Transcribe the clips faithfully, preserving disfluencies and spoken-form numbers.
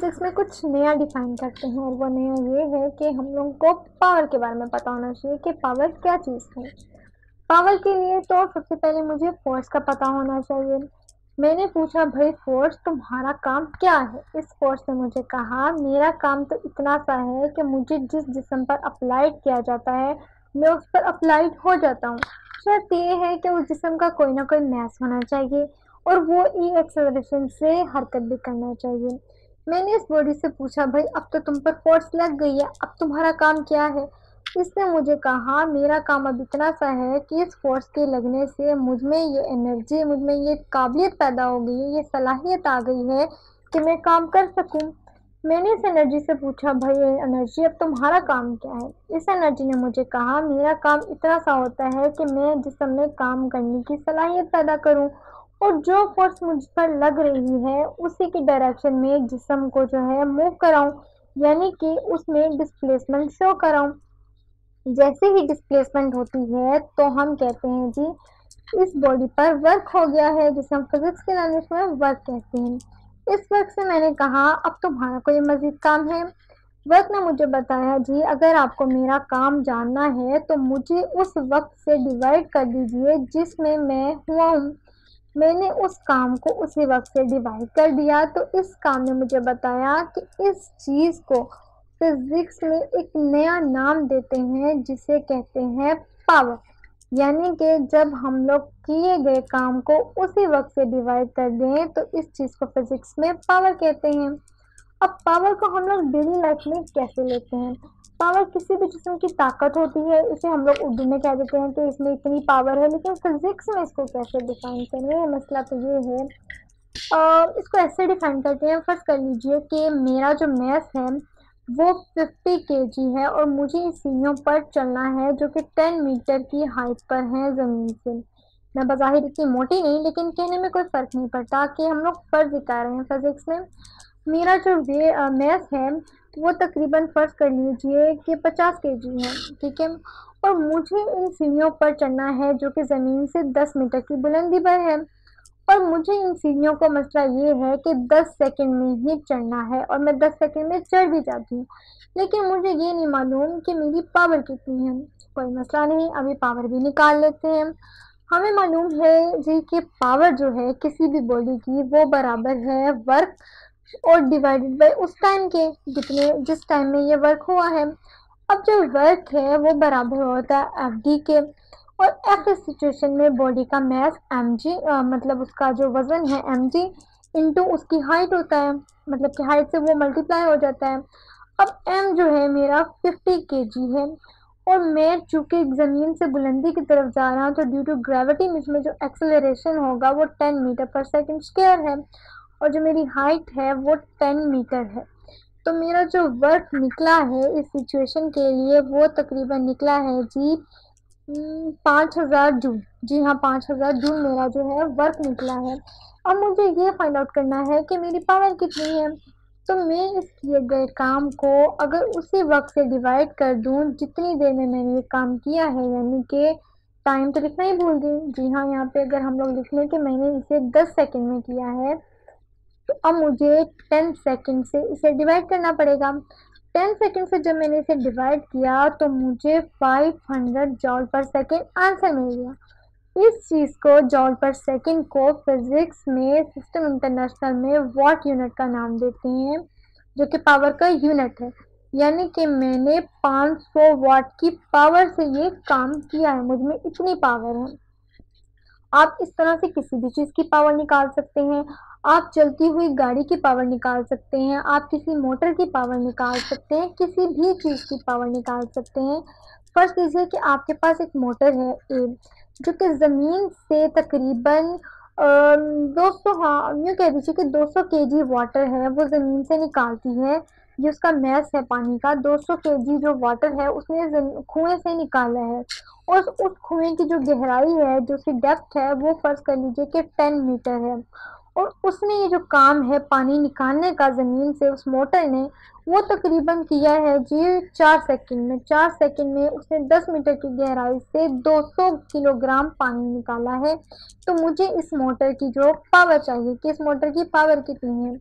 Physics में कुछ नया डिफाइन करते हैं और वो नया ये है कि हम लोगों को पावर के बारे में पता होना चाहिए कि पावर क्या चीज़ है। पावर के लिए तो सबसे पहले मुझे फोर्स का पता होना चाहिए। मैंने पूछा भाई फोर्स तुम्हारा काम क्या है? इस फोर्स ने मुझे कहा मेरा काम तो इतना सा है कि मुझे जिस जिस्म पर अप्लाइड किया जाता है मैं उस पर अप्लाइड हो जाता हूँ। शर्त ये है कि उस जिस्म का कोई ना कोई मास होना चाहिए और वो ई एक्सेलरेशन से हरकत भी करना चाहिए। मैंने इस बॉडी से पूछा भाई अब तो तुम पर फोर्स लग गई है, अब तुम्हारा काम क्या है? इसने मुझे कहा मेरा काम अब इतना सा है कि इस फोर्स के लगने से मुझ में ये एनर्जी, मुझ में ये काबिलियत पैदा हो गई है, ये सलाहियत आ गई है कि मैं काम कर सकूं। मैंने इस एनर्जी से पूछा भाई एनर्जी अब तुम्हारा काम क्या है? इस एनर्जी ने मुझे कहा मेरा काम इतना सा होता है कि मैं जिस्म में काम करने की सलाहियत पैदा करूं और जो फोर्स मुझ पर लग रही है उसी की डायरेक्शन में जिस्म को जो है मूव कराऊं, यानी कि उसमें डिस्प्लेसमेंट शो कराऊं। जैसे ही डिस्प्लेसमेंट होती है तो हम कहते हैं जी इस बॉडी पर वर्क हो गया है, जिसे हम फिजिक्स के लैंग्वेज में वर्क कहते हैं। इस वर्क से मैंने कहा अब तुम्हारा कोई मजीद काम है? वर्क ने मुझे बताया जी अगर आपको मेरा काम जानना है तो मुझे उस वक्त से डिवाइड कर दीजिए जिसमें मैं हुआ हूँ। मैंने उस काम को उसी वक्त से डिवाइड कर दिया तो इस काम ने मुझे बताया कि इस चीज़ को फिजिक्स में एक नया नाम देते हैं जिसे कहते हैं पावर। यानी कि जब हम लोग किए गए काम को उसी वक्त से डिवाइड कर दें तो इस चीज़ को फिजिक्स में पावर कहते हैं। अब पावर को हम लोग डेली लाइफ में कैसे लेते हैं? पावर किसी भी किस्म की ताकत होती है, इसे हम लोग उर्दू में कह देते हैं कि इसमें इतनी पावर है, लेकिन फिजिक्स में इसको कैसे डिफाइन करें? मसला तो ये है, आ, इसको ऐसे डिफाइन करते हैं। फर्स्ट कर लीजिए कि मेरा जो मैस है वो फिफ्टी केजी है और मुझे इस सीढ़ियों पर चलना है जो कि टेन मीटर की हाइट पर है ज़मीन से। मैं बज़ाहिर इतनी मोटी नहीं, लेकिन कहने में कोई फ़र्क नहीं पड़ता कि हम लोग फ़र्ज दिखा रहे हैं फिजिक्स में। मेरा जो वे मैस है वो तकरीबन फ़र्ज कर लीजिए कि पचास केजी है, ठीक है, और मुझे इन सीढ़ियों पर चढ़ना है जो कि ज़मीन से दस मीटर की बुलंदी पर है और मुझे इन सीढ़ियों का मसला ये है कि दस सेकंड में ही चढ़ना है और मैं दस सेकंड में चढ़ भी जाती हूँ, लेकिन मुझे ये नहीं मालूम कि मेरी पावर कितनी है। कोई मसला नहीं, अभी पावर भी निकाल लेते हैं। हमें मालूम है जी कि पावर जो है किसी भी बॉडी की वो बराबर है वर्क और डिवाइडेड बाय उस टाइम के जितने जिस टाइम में ये वर्क हुआ है। अब जो वर्क है वो बराबर होता है एफ डी के और एफ इस सिचुएशन में बॉडी का मास एम जी, मतलब उसका जो वज़न है एम जी इंटू उसकी हाइट होता है, मतलब कि हाइट से वो मल्टीप्लाई हो जाता है। अब एम जो है मेरा फिफ्टी केजी है और मैं चूँकि ज़मीन से बुलंदी की तरफ जा रहा हूँ तो ड्यू टू ग्रेविटी इसमें जो एक्सेलरेशन होगा वो ten metre per second square है और जो मेरी हाइट है वो टेन मीटर है। तो मेरा जो वर्क निकला है इस सिचुएशन के लिए वो तकरीबन निकला है जी पाँच हज़ार जूल। जी हाँ, पाँच हज़ार जूल मेरा जो है वर्क निकला है। अब मुझे ये फाइंड आउट करना है कि मेरी पावर कितनी है। तो मैं इस किए गए काम को अगर उसी वक्त से डिवाइड कर दूं जितनी देर में मैंने ये काम किया है, यानी कि टाइम तो लिखना ही भूल गई। जी हाँ, यहाँ पे अगर हम लोग लिख लें कि मैंने इसे दस सेकंड में किया है तो अब मुझे टेन सेकंड से इसे डिवाइड करना पड़ेगा। टेन सेकंड से जब मैंने इसे डिवाइड किया तो मुझे फाइव हंड्रेड जॉल पर सेकंड आंसर मिल गया। इस चीज़ को जॉल पर सेकंड को फिजिक्स में सिस्टम इंटरनेशनल में वाट यूनिट का नाम देते हैं, जो कि पावर का यूनिट है। यानी कि मैंने पाँच सौ वाट की पावर से ये काम किया है, मुझ में इतनी पावर है। आप इस तरह से किसी भी चीज़ की पावर निकाल सकते हैं। आप चलती हुई गाड़ी की पावर निकाल सकते हैं, आप किसी मोटर की पावर निकाल सकते हैं, किसी भी चीज़ की पावर निकाल सकते हैं। फर्ज कीजिए कि आपके पास एक मोटर है ए जो कि ज़मीन से तकरीबन दो सौ, हाँ यूँ कह दीजिए कि दो सौ केजी वाटर है वो ज़मीन से निकालती है। ये उसका मैस है पानी का, दो सौ केजी जो वाटर है उसने कुएं से निकाला है और उस कुएं की जो गहराई है, जो उसकी डेप्थ है वो फर्ज कर लीजिए कि टेन मीटर है और उसने ये जो काम है पानी निकालने का ज़मीन से उस मोटर ने वो तकरीबन किया है जी चार सेकंड में। चार सेकंड में उसने दस मीटर की गहराई से दो सौ किलोग्राम पानी निकाला है। तो मुझे इस मोटर की जो पावर चाहिए कि इस मोटर की पावर कितनी है,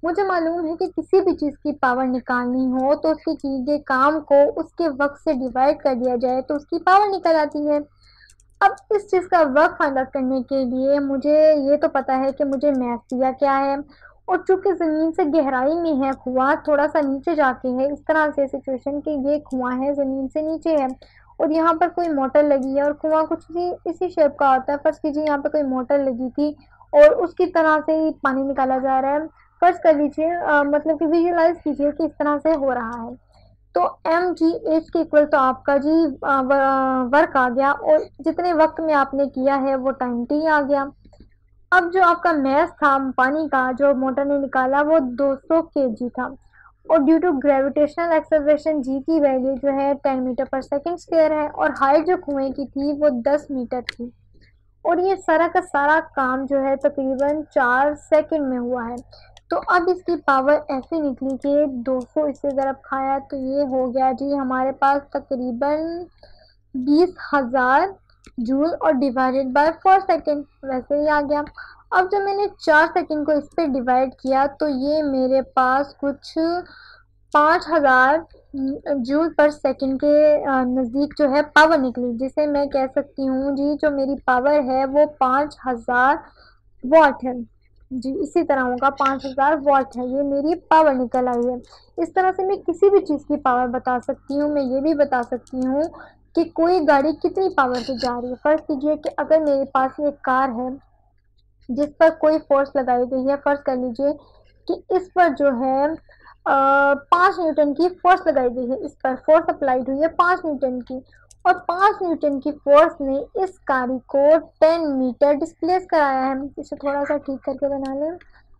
मुझे मालूम है कि किसी भी चीज़ की पावर निकालनी हो तो उसके किए गए काम को उसके वक्त से डिवाइड कर दिया जाए तो उसकी पावर निकल आती है। अब इस चीज़ का वर्क फाइंड आउट करने के लिए मुझे ये तो पता है कि मुझे मैथ दिया क्या है, और चूंकि ज़मीन से गहराई में है कुआं, थोड़ा सा नीचे जाके है, इस तरह से सिचुएशन कि ये कुआं है, ज़मीन से नीचे है और यहाँ पर कोई मोटर लगी है और कुआं कुछ इसी इसी शेप का होता है। फर्ज कीजिए यहाँ पर कोई मोटर लगी थी और उसकी तरह से ही पानी निकाला जा रहा है। फर्ज कर लीजिए, अ, मतलब कि विजुअलाइज कीजिए कि इस तरह से हो रहा है। तो एम जी एच के इक्वल तो आपका जी वर्क आ गया, और जितने वक्त में आपने किया है वो टाइम टी आ गया। अब जो आपका मैथ था पानी का जो मोटर ने निकाला वो दो सौ केजी था, और due to gravitational acceleration G की वैल्यू जो है ten metre per second square है, और हाइट जो कुएं की थी वो दस मीटर थी, और ये सारा का सारा काम जो है तकरीबन चार सेकंड में हुआ है। तो अब इसकी पावर ऐसे निकली कि दो सौ इससे ज़रब खाया तो ये हो गया जी हमारे पास तकरीबन बीस हजार जूल, और डिवाइडेड बाय फोर सेकेंड वैसे ही आ गया। अब जब मैंने चार सेकेंड को इस पर डिवाइड किया तो ये मेरे पास कुछ पाँच हजार जूल पर सेकंड के नज़दीक जो है पावर निकली, जिसे मैं कह सकती हूँ जी जो मेरी पावर है वो पाँच हजार वॉट है जी। इसी तरह होगा, पाँच हजार वॉट है, ये मेरी पावर निकल आई है। इस तरह से मैं किसी भी चीज़ की पावर बता सकती हूँ। मैं ये भी बता सकती हूँ कि कोई गाड़ी कितनी पावर से जा रही है। फर्ज कीजिए कि अगर मेरे पास एक कार है जिस पर कोई फोर्स लगाई गई है, फर्ज कर लीजिए कि इस पर जो है पाँच न्यूटन की फोर्स लगाई गई है, इस पर फोर्स अप्लाइड हुई है पाँच न्यूटन की, और पाँच न्यूटन की फोर्स ने इस गाड़ी को टेन मीटर डिस्प्लेस कराया है। इसे थोड़ा सा ठीक करके बना लें।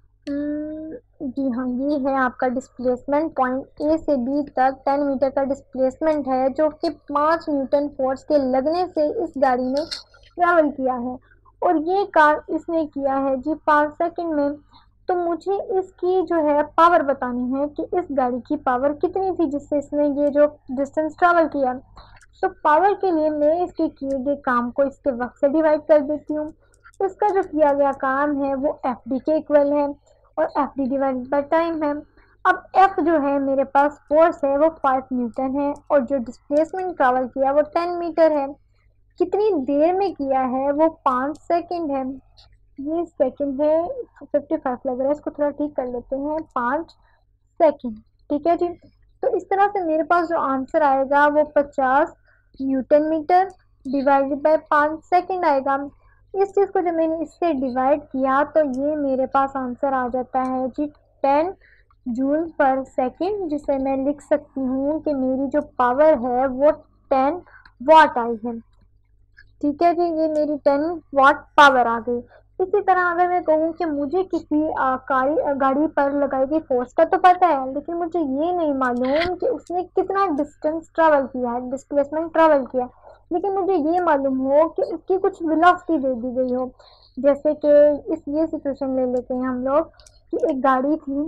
जी हाँ, ये है आपका डिस्प्लेसमेंट पॉइंट, ए से बी तक टेन मीटर का डिस्प्लेसमेंट है जो कि पाँच न्यूटन फोर्स के लगने से इस गाड़ी ने ट्रैवल किया है, और ये कार इसने किया है जी पाँच सेकंड में। तो मुझे इसकी जो है पावर बतानी है कि इस गाड़ी की पावर कितनी थी जिससे इसने ये जो डिस्टेंस ट्रैवल किया। तो पावर के लिए मैं इसके किए गए काम को इसके वक्त से डिवाइड कर देती हूँ। इसका जो किया गया काम है वो एफ डी के इक्वल है, और F D divided by time है। अब एफ जो है मेरे पास फोर्स है वो फाइव न्यूटन है, और जो डिस्प्लेसमेंट ट्रैवल किया वो टेन मीटर है। कितनी देर में किया है वो पाँच सेकंड है। ये सेकंड है, फिफ्टी फाइव लग रहा है, इसको थोड़ा ठीक कर लेते हैं, पाँच सेकंड। ठीक है जी। तो इस तरह से मेरे पास जो आंसर आएगा वो पचास न्यूटन मीटर डिवाइडेड बाय पाँच सेकंड आएगा। इस चीज़ को जब मैंने इससे डिवाइड किया तो ये मेरे पास आंसर आ जाता है जी टेन जूल पर सेकंड, जिसे मैं लिख सकती हूँ कि मेरी जो पावर है वो टेन वाट आई है। ठीक है जी, ये मेरी टेन वाट पावर आ गई। इसी तरह अगर मैं कहूँ कि मुझे किसी आ, कारी, आ, गाड़ी पर लगाई गई फोर्स का तो पता है, लेकिन मुझे ये नहीं मालूम कि उसने कितना डिस्टेंस ट्रैवल किया है, डिस्प्लेसमेंट ट्रैवल किया, लेकिन मुझे ये मालूम हो कि उसकी कुछ वेलोसिटी दे दी गई हो। जैसे कि इस ये सिचुएशन ले लेते हैं हम लोग कि एक गाड़ी थी,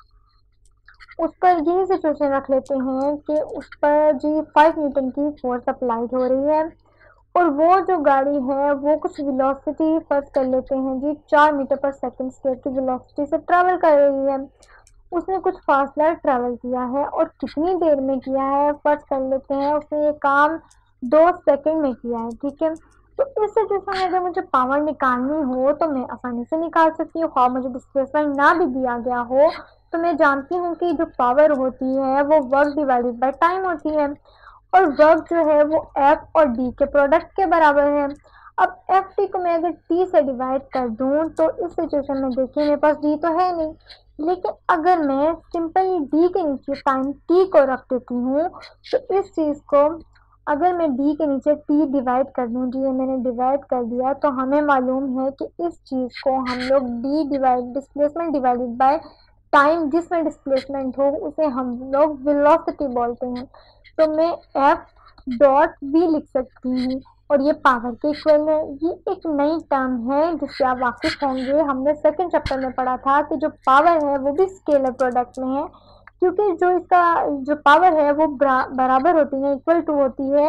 उस पर यही सिचुएशन रख लेते हैं कि उस पर जी फाइव न्यूटन की फोर्स अप्लाइड हो रही है, और वो जो गाड़ी है वो कुछ वेलोसिटी फर्ज कर लेते हैं जी चार मीटर पर सेकंड स्क्वायर की वेलोसिटी से ट्रैवल कर रही है। उसने कुछ फासला ट्रैवल किया है, और कितनी देर में किया है फर्ज कर लेते हैं उसने ये काम दो सेकंड में किया है। ठीक है। तो इस सिचुएशन में अगर मुझे पावर निकालनी हो तो मैं आसानी से निकाल सकती हूँ, और मुझे डिस्प्लेसमेंट ना भी दिया गया हो तो मैं जानती हूँ कि जो पावर होती है वो वर्क डिवाइडेड बाय टाइम होती है, और वर्क जो है वो एफ और डी के प्रोडक्ट के बराबर है। अब एफ टी को मैं अगर टी से डिवाइड कर दूं तो इस सिचुएशन में देखिए मेरे पास डी तो है नहीं, लेकिन अगर मैं सिंपली डी के नीचे टाइम टी को रख देती हूँ तो इस चीज़ को अगर मैं डी के नीचे टी डिवाइड कर दूँ, जी ये मैंने डिवाइड कर दिया, तो हमें मालूम है कि इस चीज़ को हम लोग D divide displacement divided by time जिसमें डिस्प्लेसमेंट हो उसे हम लोग वेलोसिटी बोलते हैं। तो मैं एफ डॉट बी लिख सकती हूँ, और ये पावर के इक्वल है। ये एक नई टर्म है जिससे आप वाकिफ होंगे, हमने सेकंड चैप्टर में पढ़ा था कि जो पावर है वो भी स्केलर प्रोडक्ट में है, क्योंकि जो इसका जो पावर है वो बराबर होती है, इक्वल टू होती है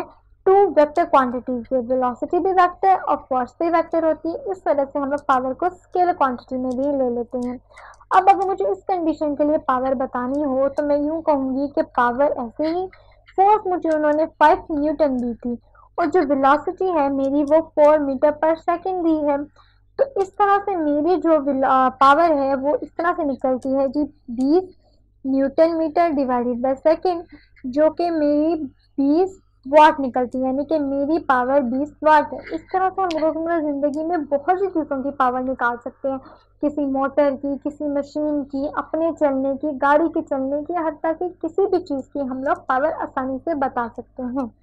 टू वेक्टर क्वांटिटीज है, वेलोसिटी भी वेक्टर और फोर्स भी वेक्टर होती है, इस वजह से हम लोग पावर को स्केलर क्वांटिटी में भी ले लेते हैं। अब अगर मुझे इस कंडीशन के लिए पावर बतानी हो तो मैं यूं कहूंगी कि पावर ऐसे ही, फोर्स मुझे उन्होंने फाइव न्यूटन दी थी और जो वेलोसिटी है मेरी वो फोर मीटर पर सेकेंड दी है। तो इस तरह से मेरी जो पावर है वो इस तरह से निकलती है जी, बीस newton metre divided by second, जो कि मेरी बीस वाट निकलती है, यानी कि मेरी पावर बीस वाट है। इस तरह से हम रोजमर्रा जिंदगी में बहुत सी चीज़ों की पावर निकाल सकते हैं, किसी मोटर की, किसी मशीन की, अपने चलने की, गाड़ी के चलने की, हत्ता कि किसी भी चीज़ की हम लोग पावर आसानी से बता सकते हैं।